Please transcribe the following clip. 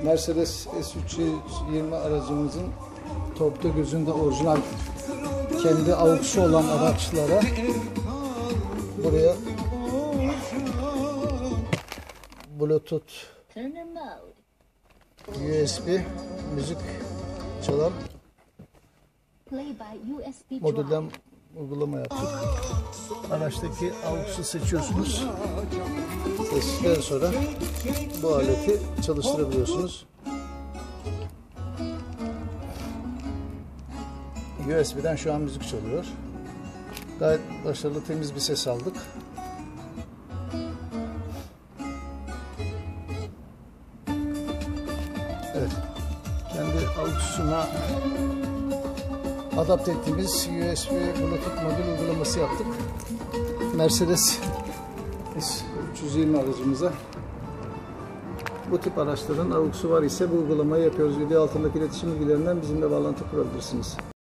Mercedes S320 aracımızın torpido gözünde orijinal kendi AUX'u olan araçlara buraya Bluetooth, USB müzik çalan modülden uygulama yaptık. Araçtaki AUX'u seçiyorsunuz. Seçtikten sonra bu aleti çalıştırabiliyorsunuz. USB'den şu an müzik çalıyor. Gayet başarılı, temiz bir ses aldık. Evet. Kendi AUX'una adapte ettiğimiz USB Bluetooth modül uygulaması yaptık. Mercedes S320 aracımıza bu tip araçların AUX'u var ise bu uygulamayı yapıyoruz. Video altındaki iletişim bilgilerinden bizimle bağlantı kurabilirsiniz.